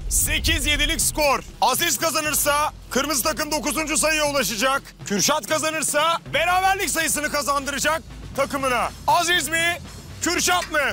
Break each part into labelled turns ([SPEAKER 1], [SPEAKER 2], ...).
[SPEAKER 1] 8-7'lik skor. Aziz kazanırsa kırmızı takım 9. sayıya ulaşacak. Kürşat kazanırsa beraberlik sayısını kazandıracak takımına. Aziz mi? Kürşat mı?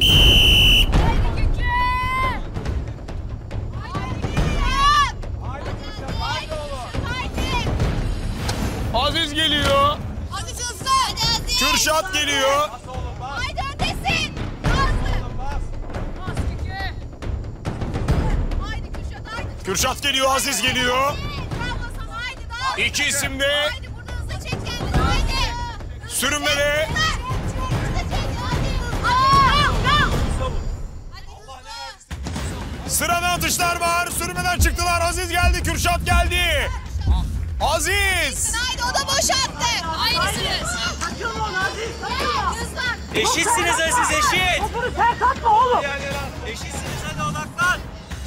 [SPEAKER 1] Aziz geliyor.
[SPEAKER 2] Aziz hızlı. Aziz.
[SPEAKER 1] Kürşat geliyor.
[SPEAKER 2] Haydi öndesin. Hızlı. Bas Kükü. Haydi Kürşat haydi.
[SPEAKER 1] Kürşat geliyor, Aziz geliyor.
[SPEAKER 2] Bravo sana haydi daha.
[SPEAKER 1] İki isim de
[SPEAKER 2] Haydi burada hızlı çek kendini haydi.
[SPEAKER 1] sürünmede. Sırada atışlar var. Sürmeden çıktılar. Aziz geldi, Kürşat geldi. Aziz.
[SPEAKER 2] Haydi o da boşalttı. Aynısınız. Hızlan.
[SPEAKER 3] Eşitsiniz Aziz, eşit.
[SPEAKER 4] Topunu sen katma oğlum.
[SPEAKER 3] Eşitsiniz, hadi odaklan.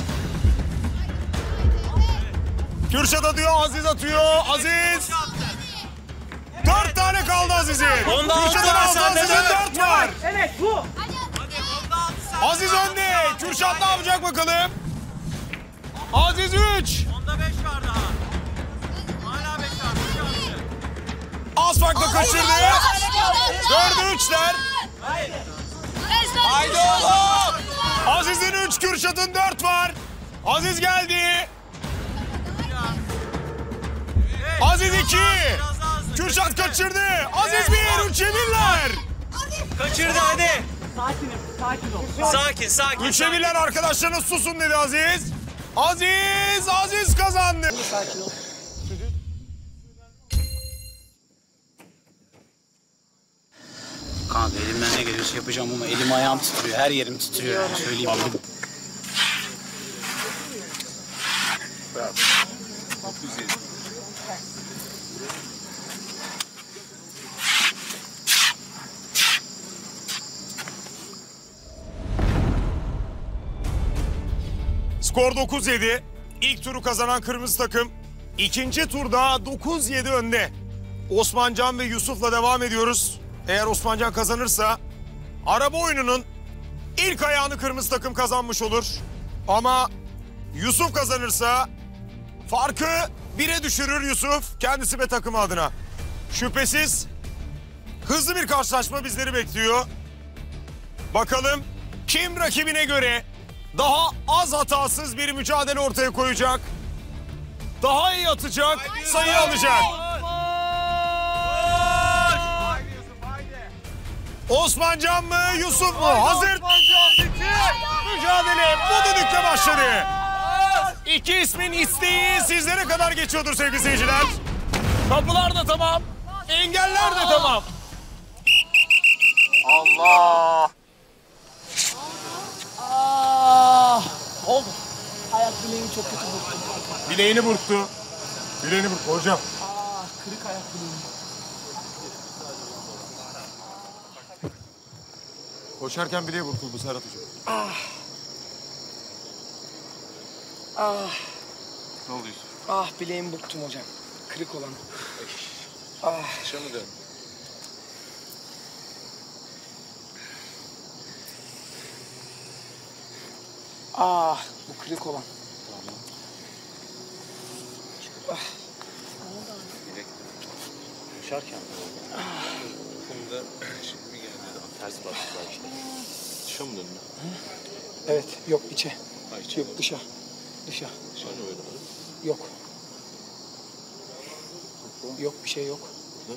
[SPEAKER 1] Kürşat atıyor, Aziz atıyor. Aziz. 4 tane kaldı Aziz'in.
[SPEAKER 3] Onda altı
[SPEAKER 1] Kürşat'ın
[SPEAKER 3] var,
[SPEAKER 1] 6,
[SPEAKER 3] sende
[SPEAKER 1] Aziz'in
[SPEAKER 3] dört.
[SPEAKER 1] 4 var.
[SPEAKER 4] Evet bu.
[SPEAKER 1] Aziz önde. Kürşat ne yapacak bakalım? Aziz 3.
[SPEAKER 3] Onda 5 var daha. Hala 5 var.
[SPEAKER 1] Az farkla kaçırdı. 4'e 3'ler.
[SPEAKER 3] Haydi oğlum.
[SPEAKER 1] Aziz'in 3, Kürşat'ın 4 var. Aziz geldi. Aziz 2. Kürşat kaçırdı. Aziz 1, 3'e 1'ler.
[SPEAKER 3] Kaçırdı hadi.
[SPEAKER 4] Sakinim, sakin ol.
[SPEAKER 3] Sakin, sakin.
[SPEAKER 1] 3'e 1'ler, arkadaşlarınız susun dedi Aziz. Aziz kazandı.
[SPEAKER 4] Sakin ol.
[SPEAKER 5] Kanka elimden ne geliyorsa yapacağım ama elim ayağım titriyor, her yerim titriyor. Yani söyleyeyim.
[SPEAKER 1] Skor 9-7. İlk turu kazanan kırmızı takım ikinci turda 9-7 önde. Osmancan ve Yusuf'la devam ediyoruz. Eğer Osmancan kazanırsa araba oyununun ilk ayağını kırmızı takım kazanmış olur. Ama Yusuf kazanırsa farkı 1'e düşürür Yusuf kendisi ve takımı adına. Şüphesiz hızlı bir karşılaşma bizleri bekliyor. Bakalım kim rakibine göre daha az hatasız bir mücadele ortaya koyacak. Daha iyi atacak, sayı alacak. Osmancan mı, Yusuf mu? Hazır. Mücadele bu düdükle başladı. İki ismin isteği sizlere kadar geçiyordur sevgili seyirciler. Kapılar da tamam, engeller de tamam. Allah!
[SPEAKER 4] Oldu. Ayak bileğimi çok kötü burktum.
[SPEAKER 1] Bileğini burktu. Bileğini burktu hocam.
[SPEAKER 4] Kırık ayak bileğim.
[SPEAKER 1] Koşarken bileği burkuldu Serhat hocam. Ne oluyor?
[SPEAKER 4] Ah bileğimi burktum hocam. Kırık olan.
[SPEAKER 1] Dışarı dön.
[SPEAKER 4] Bu kırık olan.
[SPEAKER 5] Koşarken.
[SPEAKER 6] Bunda şimdi geldi daha ters bastılar işte. Dışa mı döndü?
[SPEAKER 4] Evet, yok içe.
[SPEAKER 6] Ha, içe
[SPEAKER 4] Yok dışa. Dışa.
[SPEAKER 6] Dışa ne öyle?
[SPEAKER 4] Yok. Yok bir şey yok.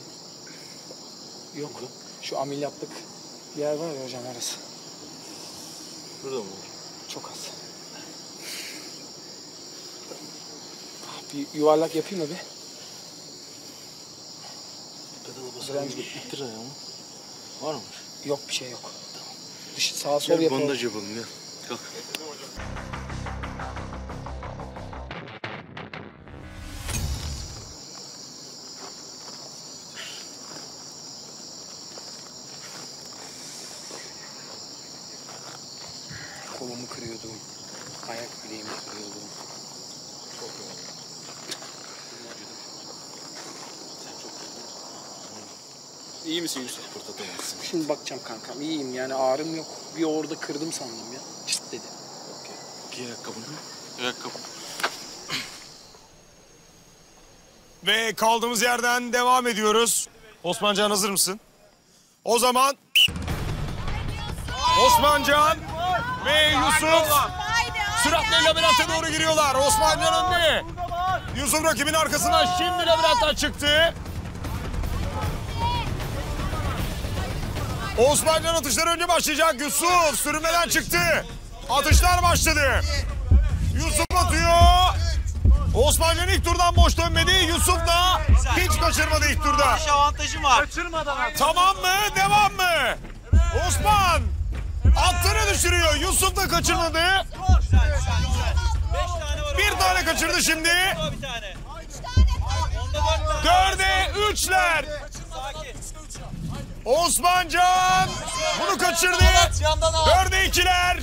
[SPEAKER 4] Yok. Şu ameliyatlık yer var ya hocam orası.
[SPEAKER 6] Burada mı?
[SPEAKER 4] Çok az. Bir yuvarlak yapayım mı bir?
[SPEAKER 6] Pedala basalım ittir ayağımı. Var mı?
[SPEAKER 4] Yok bir şey yok. Dışı sağa sola
[SPEAKER 6] Gel
[SPEAKER 4] yapalım.
[SPEAKER 6] bandaj yapalım gel. Kalk.
[SPEAKER 4] Kolumu kırıyordum. Ayak bileğimi kırıyordum.
[SPEAKER 6] Çok yoruldum. Sen çok yoruldun. İyi misin Yusuf? Fırtatamazsın.
[SPEAKER 4] Şimdi bakacağım kankam. İyiyim yani ağrım yok. Bir orada kırdım sandım ya. Çıt dedi.
[SPEAKER 6] Okey. Giy ayakkabını. Ayakkabı.
[SPEAKER 1] Ve kaldığımız yerden devam ediyoruz. Osmancan hazır mısın? O zaman Osmancan ve Yusuf süratle labirente doğru giriyorlar. Osmancan önde. Yusuf rakibin arkasından şimdi labirentten çıktı. Osmancan atışları önce başlayacak. Yusuf sürünmeden çıktı. Atışlar başladı. Yusuf atıyor. Osmancan ilk turdan boş dönmedi. Yusuf da hiç kaçırmadı ilk turda.
[SPEAKER 3] Atış avantajım var.
[SPEAKER 1] Tamam mı? Devam mı? Osman attığını düşürüyor. Yusuf da kaçırmadı.
[SPEAKER 3] Güzel, güzel, güzel. 5 tane var.
[SPEAKER 1] Bir tane kaçırdı şimdi.
[SPEAKER 3] Bir tane. Onda 4 tane.
[SPEAKER 1] 4'e 3'ler.
[SPEAKER 3] Sakin.
[SPEAKER 1] Osmancan bunu kaçırdı. 4'e 2'ler.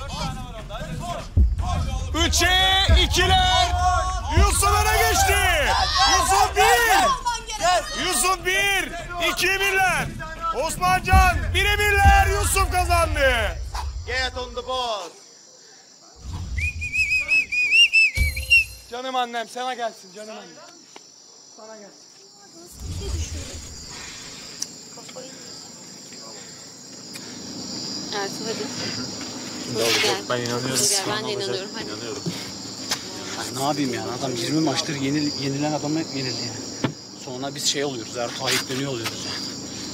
[SPEAKER 1] 3'e 2'ler. Yusuf öne geçti. Yusuf 1. Yusuf 1. 2'ye 1'ler. Osmancan 1'e 1'ler. Yusuf kazandı.
[SPEAKER 3] Get on the ball.
[SPEAKER 4] Canım annem sana gelsin canım annem. Sana gelsin.
[SPEAKER 2] Ertuğ hadi.
[SPEAKER 6] Ben inanıyorum.
[SPEAKER 2] Ben de inanıyorum. Hadi.
[SPEAKER 6] İnanıyorum.
[SPEAKER 5] Ben ne yapayım yani? Adam 20 maçtır yenilen adamı hep yenildi yani. Sonra biz şey oluyoruz, Ertuğ'a yükleniyor oluyoruz yani.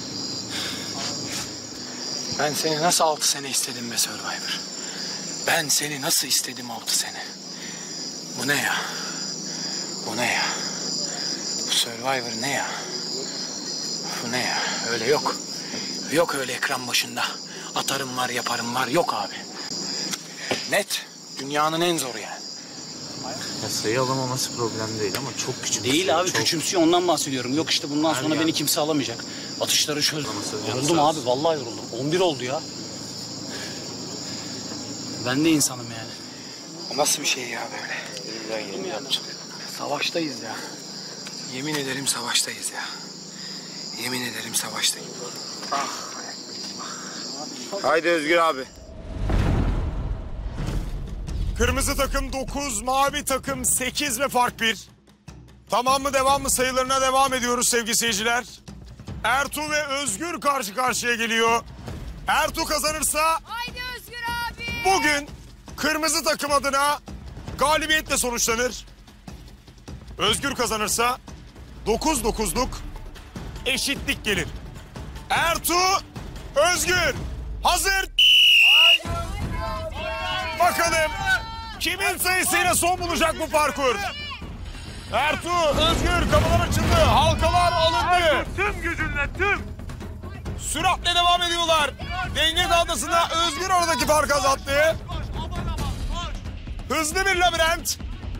[SPEAKER 4] Ben seni nasıl 6 sene istedim be Survivor? Ben seni nasıl istedim 6 sene? Bu ne ya? Bu ne ya? Bu Survivor ne ya? Bu ne ya? Öyle yok. Yok öyle ekran başında. Atarım var, yaparım var. Yok abi. Net. Dünyanın en zoru yani.
[SPEAKER 6] Ya sayı alamaması problem değil ama çok küçük.
[SPEAKER 5] Değil abi, küçümsüyor, ondan bahsediyorum. Yok işte bundan sonra beni kimse alamayacak. Atışları çözdüm. Yoruldum abi, vallahi yoruldum. 11 oldu ya. Ben de insanım yani.
[SPEAKER 4] O nasıl bir şey ya böyle?
[SPEAKER 6] Elimden geleni yapacağım.
[SPEAKER 4] Savaştayız ya. Yemin ederim savaştayız ya. Yemin ederim savaştayız.
[SPEAKER 1] Haydi Özgür abi. Kırmızı takım 9, mavi takım 8 ve fark 1. Tamam mı devam mı sayılarına devam ediyoruz sevgili seyirciler. Ertuğ ve Özgür karşı karşıya geliyor. Ertuğ kazanırsa
[SPEAKER 2] Haydi Özgür abi.
[SPEAKER 1] bugün kırmızı takım adına galibiyetle sonuçlanır. Özgür kazanırsa 9-9'luk eşitlik gelir. Ertuğ, Özgür hazır. Bakalım kimin sayısıyla son bulacak bu parkur? Ertuğ, Özgür kapılar açıldı, halkalar alındı.
[SPEAKER 7] Tüm gücünle tüm.
[SPEAKER 1] Süratle devam ediyorlar. Denge dalgasında Özgür oradaki farkı azalttı. Hızlı bir labirent.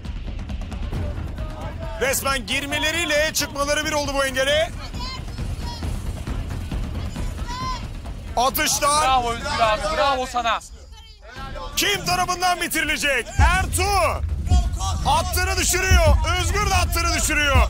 [SPEAKER 1] Resmen girmeleriyle çıkmaları bir oldu bu engele. Atışlar.
[SPEAKER 7] Bravo Özgür abi, bravo sana.
[SPEAKER 1] Kim tarafından bitirilecek? Ertuğ attığını düşürüyor. Özgür de attığını düşürüyor.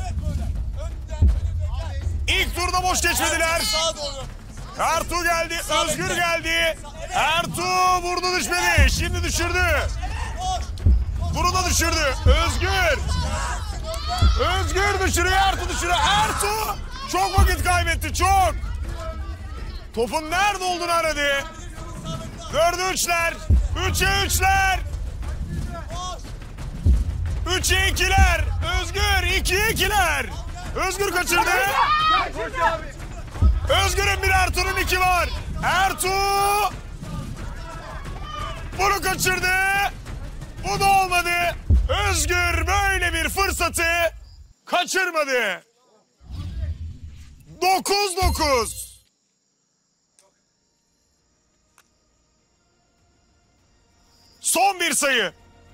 [SPEAKER 1] İlk turda boş geçmediler. Ertuğ geldi, Özgür geldi. Ertuğ vurdu düşmedi. Şimdi düşürdü. Bunu da düşürdü. Özgür. Özgür düşürüyor, Ertuğ düşürüyor. Ertuğ çok vakit kaybetti, çok. Topun nerede olduğunu aradı. 4'e 3'ler. 3'e 3'ler. 3'e 2'ler. Özgür 2'ye 2'ler. Özgür kaçırdı. Özgür'ün 1, Ertuğ'un 2 var. Ertuğ bunu kaçırdı. Bu da olmadı. Özgür böyle bir fırsatı kaçırmadı. 9-9. Son bir sayı.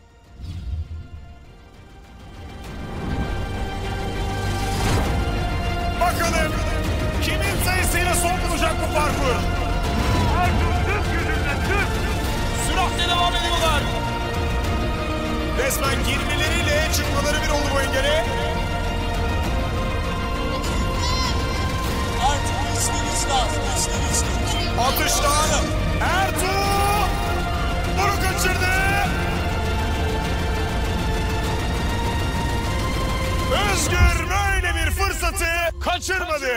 [SPEAKER 1] Bakalım kimin sayısıyla son bulacak bu parkur?
[SPEAKER 7] Tüm gücünle tüm.
[SPEAKER 1] Süratle devam ediyorlar. Resmen girmeleriyle çıkmaları bir oldu bu engele. Atışlar. Ertuğ bunu kaçırdı. kaçırmadı.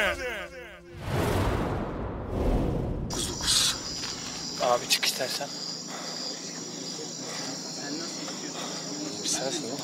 [SPEAKER 4] 9-9. Abi çık istersen. Sensin ya.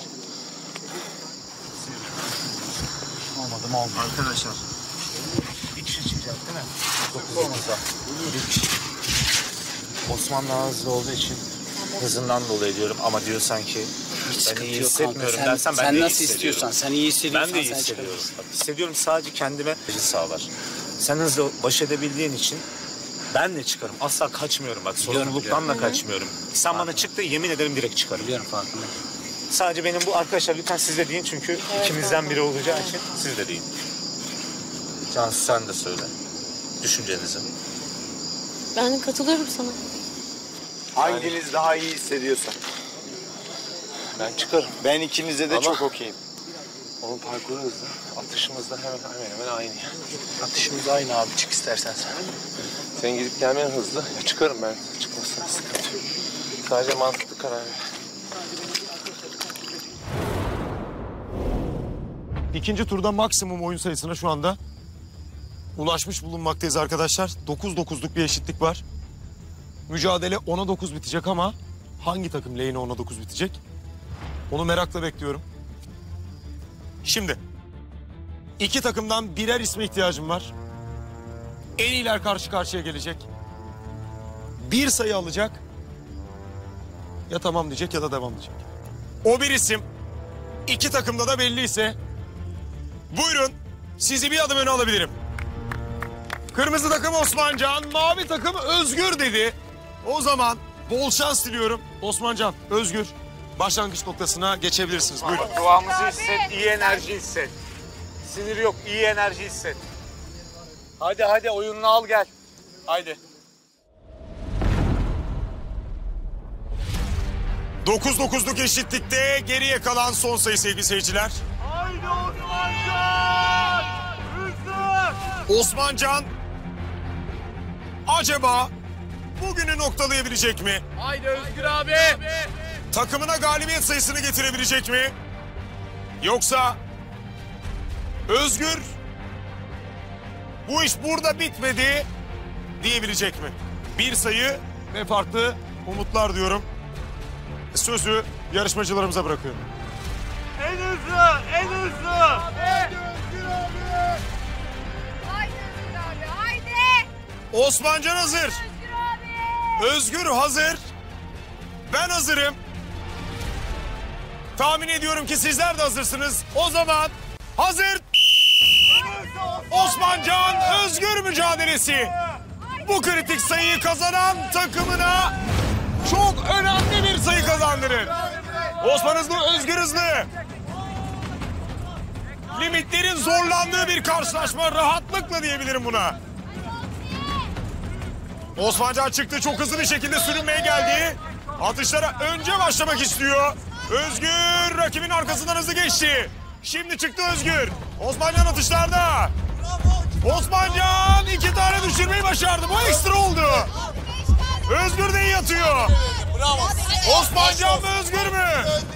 [SPEAKER 5] Almadım aldım.
[SPEAKER 6] Arkadaşlar. Bir kişi çıkacak değil mi? 9'umuzda. Bir kişi. Osman daha hızlı olduğu için hızından dolayı diyorum ama diyor sanki ben iyi hissetmiyorum dersen ben de iyi
[SPEAKER 5] nasıl
[SPEAKER 6] hissediyorum.
[SPEAKER 5] istiyorsan, sen iyi hissediyorsan
[SPEAKER 6] Ben de iyi
[SPEAKER 5] sen
[SPEAKER 6] hissediyorum.
[SPEAKER 5] çıkabilirsin.
[SPEAKER 6] Bak, hissediyorum sadece kendime acı sağlar. Sen hızlı baş edebildiğin için ben de çıkarım. Asla kaçmıyorum bak. Sorumluluktan da kaçmıyorum. Sen bana çık da yemin ederim direkt çıkarım.
[SPEAKER 5] Biliyorum farkındayım.
[SPEAKER 6] Sadece benim bu arkadaşlar lütfen siz de deyin çünkü ikimizden biri olacağı için siz de deyin. Cansu sen de söyle düşüncenizi.
[SPEAKER 2] Ben katılıyorum sana.
[SPEAKER 8] Hanginiz daha iyi hissediyorsa.
[SPEAKER 6] Ben çıkarım.
[SPEAKER 8] Ben ikinize de
[SPEAKER 6] Ama-
[SPEAKER 8] çok okeyim.
[SPEAKER 6] Onun parkuru hızlı. Atışımız da hemen aynı.
[SPEAKER 4] Atışımız aynı abi, çık istersen sen.
[SPEAKER 6] Sen gidip gelmen hızlı. Ya çıkarım ben. Çıkmasına sıkıntı yok. Sadece mantıklı karar ver.
[SPEAKER 1] İkinci turda maksimum oyun sayısına şu anda ulaşmış bulunmaktayız arkadaşlar. 9-9'luk bir eşitlik var. Mücadele 10'a 9 bitecek ama hangi takım lehine 10'a 9 bitecek? Onu merakla bekliyorum. Şimdi iki takımdan birer isme ihtiyacım var. En iyiler karşı karşıya gelecek. Bir sayı alacak. Ya tamam diyecek ya da devam diyecek. O bir isim iki takımda da belliyse buyurun sizi bir adım öne alabilirim. Kırmızı takım Osmancan, mavi takım Özgür dedi. O zaman bol şans diliyorum. Osmancan, Özgür başlangıç noktasına geçebilirsiniz. Buyurun.
[SPEAKER 6] Kıvamımızı hisset, iyi enerji hisset. Sinir yok, iyi enerji hisset. Hadi oyununu al gel. Haydi.
[SPEAKER 1] 9-9'luk eşitlikte geriye kalan son sayı sevgili seyirciler.
[SPEAKER 7] Haydi Osmancan! Hızlı!
[SPEAKER 1] Osmancan acaba bugünü noktalayabilecek mi?
[SPEAKER 7] Haydi Özgür abi!
[SPEAKER 1] Takımına galibiyet sayısını getirebilecek mi? Yoksa Özgür bu iş burada bitmedi diyebilecek mi? Bir sayı ve farklı umutlar diyorum. Sözü yarışmacılarımıza bırakıyorum.
[SPEAKER 7] En hızlı! En hızlı!
[SPEAKER 2] Haydi Özgür abi haydi.
[SPEAKER 1] Osmancan hazır.
[SPEAKER 2] Özgür abi.
[SPEAKER 1] Özgür hazır. Ben hazırım. Tahmin ediyorum ki sizler de hazırsınız. O zaman hazır. Osmancan Özgür mücadelesi. Bu kritik sayıyı kazanan takımına çok önemli bir sayı kazandırır. Osman hızlı, Özgür hızlı. Limitlerin zorlandığı bir karşılaşma, rahatlıkla diyebilirim buna. Osmancan çıktı, çok hızlı bir şekilde sürünmeye geldi. Atışlara önce başlamak istiyor. Özgür rakibin arkasından hızlı geçti. Şimdi çıktı Özgür. Osmancan atışlarda. Osmancan 2 tane düşürmeyi başardı. Bu ekstra oldu. Özgür de iyi atıyor. Osmancan mı Özgür mü?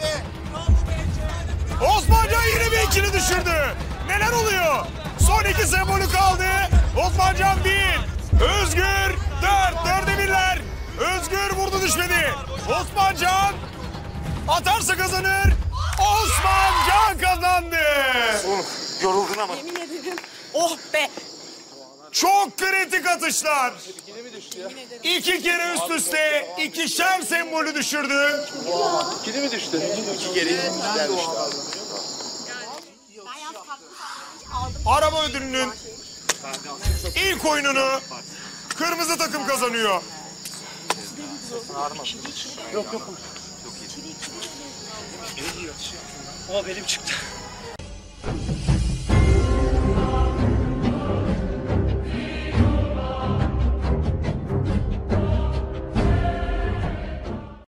[SPEAKER 1] Osmancan yine bir ikili düşürdü. Neler oluyor? Son 2 sembolü kaldı. Osmancan 1. Özgür 4. 4'e 1'ler. Özgür vurdu düşmedi. Osmancan atarsa kazanır. Osmancan kazandı.
[SPEAKER 6] Yoruldun ama.
[SPEAKER 2] Oh be.
[SPEAKER 1] Çok kritik atışlar. 2 kere üst üste 2'şer sembolü düşürdü.
[SPEAKER 8] İkili mi düştü? İki kere ikisinden düştü.
[SPEAKER 1] Araba ödülünün ilk oyununu kırmızı takım kazanıyor.
[SPEAKER 5] O benim çıktı.